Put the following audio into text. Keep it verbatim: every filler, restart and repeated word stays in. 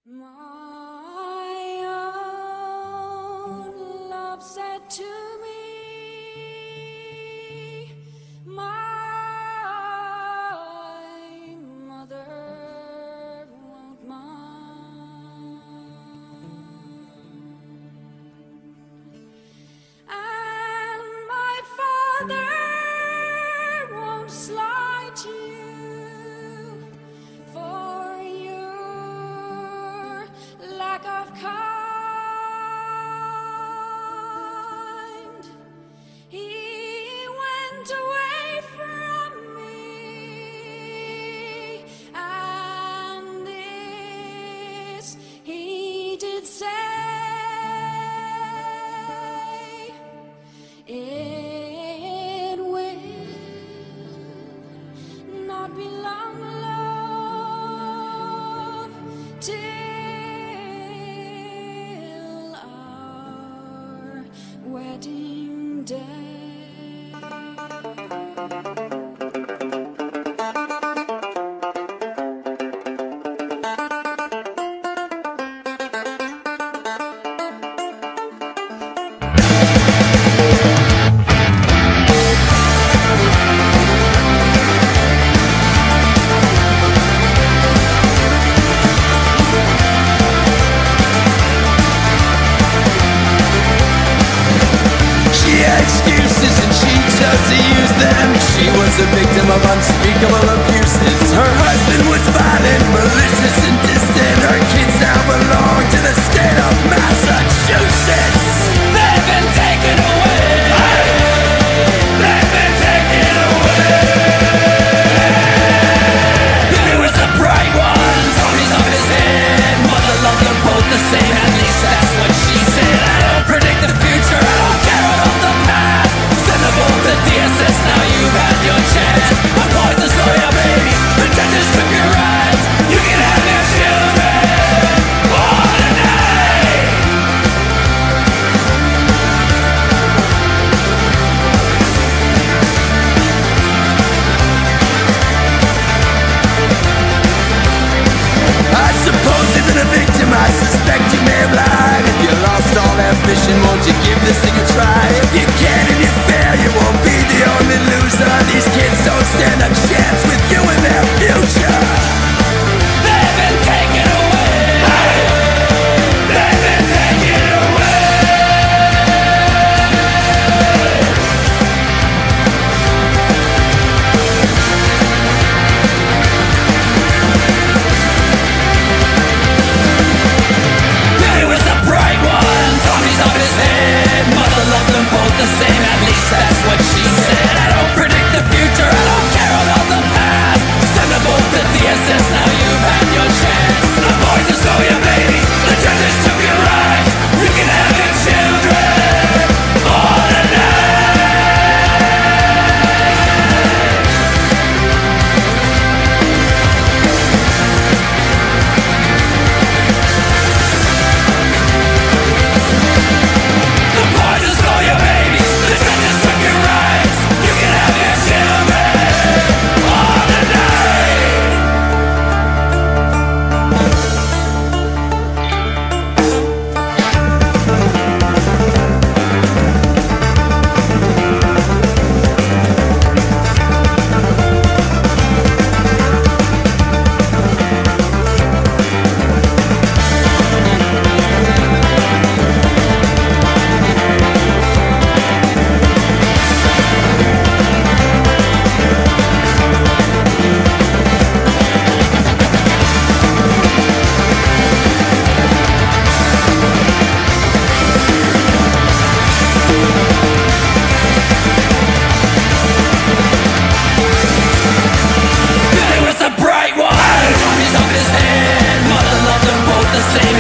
My own love said to me, my mother won't mind, and my father won't slight you for your lack of kind. He went away from me, and this he did say: it will not be long, love, till our wedding day. Excuses and she chose to use them. She was a victim of unspeakable abuses. Her husband was violent, malicious and distant. Her kids now belong to the state of Massachusetts. They've been taken away. They've been taken away. Billy was a bright one, Tony's off his head. Mother loved them both the same, at least that's what she said. I don't predict the future, I don't care about the past. Send them both to D S S, now you've had your chance. I'm going to slow your baby, the judges took your rights. You can have your children for tonight. I suppose you've been a victim, I suspect you may have lied. If you lost all ambition, won't you give this thing a try? If you can and you fail, you won't be the only loser. These kids don't stand a chance with you and their future. They've been taken away. They've been taken away. Billy was the bright one, Tommy's off his head. Mother loved them both the same, at least that's what she said. I don't predict the future, I don't care about the past. Send them both to D S S, now you've had your chance. The boys have stole your babies, the judges took your rights. You can have your children for The boys have stole your babies, the judges took your rights. You can have your children for the night. Billy was the bright one, Tommy's off his head. Mother loved them both the same.